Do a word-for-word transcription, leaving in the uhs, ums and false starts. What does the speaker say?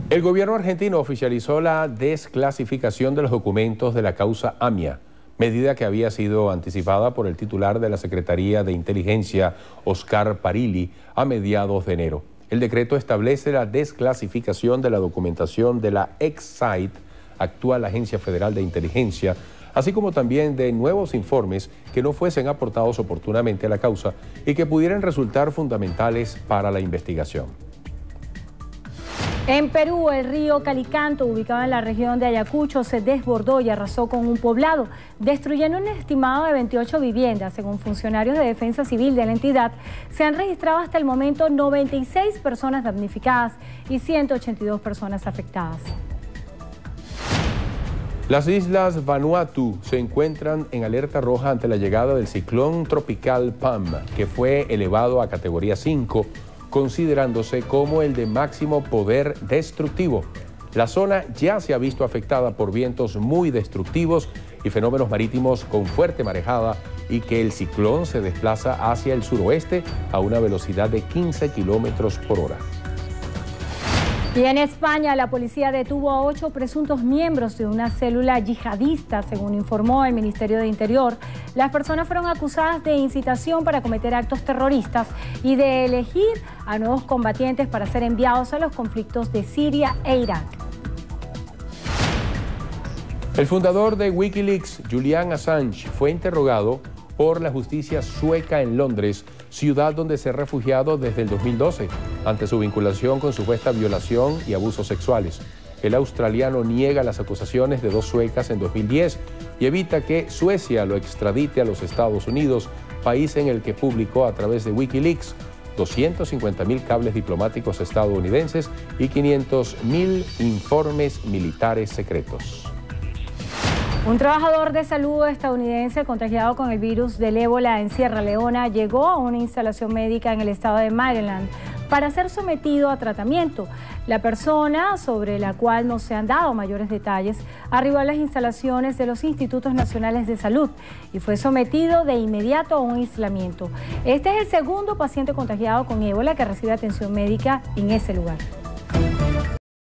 El gobierno argentino oficializó la desclasificación de los documentos de la causa AMIA, medida que había sido anticipada por el titular de la Secretaría de Inteligencia, Oscar Parilli, a mediados de enero. El decreto establece la desclasificación de la documentación de la ex-SAID, actual Agencia Federal de Inteligencia, así como también de nuevos informes que no fuesen aportados oportunamente a la causa y que pudieran resultar fundamentales para la investigación. En Perú, el río Calicanto, ubicado en la región de Ayacucho, se desbordó y arrasó con un poblado, destruyendo un estimado de veintiocho viviendas. Según funcionarios de Defensa Civil de la entidad, se han registrado hasta el momento noventa y seis personas damnificadas y ciento ochenta y dos personas afectadas. Las islas Vanuatu se encuentran en alerta roja ante la llegada del ciclón tropical Pam, que fue elevado a categoría cinco, considerándose como el de máximo poder destructivo. La zona ya se ha visto afectada por vientos muy destructivos y fenómenos marítimos con fuerte marejada, y que el ciclón se desplaza hacia el suroeste a una velocidad de quince kilómetros por hora. Y en España, la policía detuvo a ocho presuntos miembros de una célula yihadista, según informó el Ministerio de Interior. Las personas fueron acusadas de incitación para cometer actos terroristas y de elegir a nuevos combatientes para ser enviados a los conflictos de Siria e Irak. El fundador de Wikileaks, Julian Assange, fue interrogado por la justicia sueca en Londres, ciudad donde se ha refugiado desde el dos mil doce, ante su vinculación con supuesta violación y abusos sexuales. El australiano niega las acusaciones de dos suecas en dos mil diez y evita que Suecia lo extradite a los Estados Unidos, país en el que publicó a través de Wikileaks doscientos cincuenta mil cables diplomáticos estadounidenses y quinientos mil informes militares secretos. Un trabajador de salud estadounidense contagiado con el virus del ébola en Sierra Leona llegó a una instalación médica en el estado de Maryland para ser sometido a tratamiento. La persona, sobre la cual no se han dado mayores detalles, arribó a las instalaciones de los Institutos Nacionales de Salud y fue sometido de inmediato a un aislamiento. Este es el segundo paciente contagiado con ébola que recibe atención médica en ese lugar.